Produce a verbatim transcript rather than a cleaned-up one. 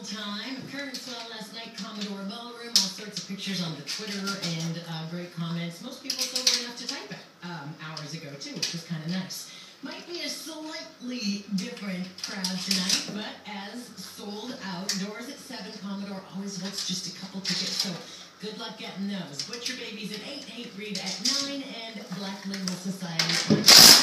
time. Kern saw last night Commodore Ballroom, all sorts of pictures on the Twitter and uh, great comments. Most people sober enough to type it um, hours ago too, which was kind of nice. Might be a slightly different crowd tonight, but as sold out, doors at seven, Commodore always holds just a couple tickets, so good luck getting those. Butcher Babies at eight, Hate Breed at nine, and Black Label Society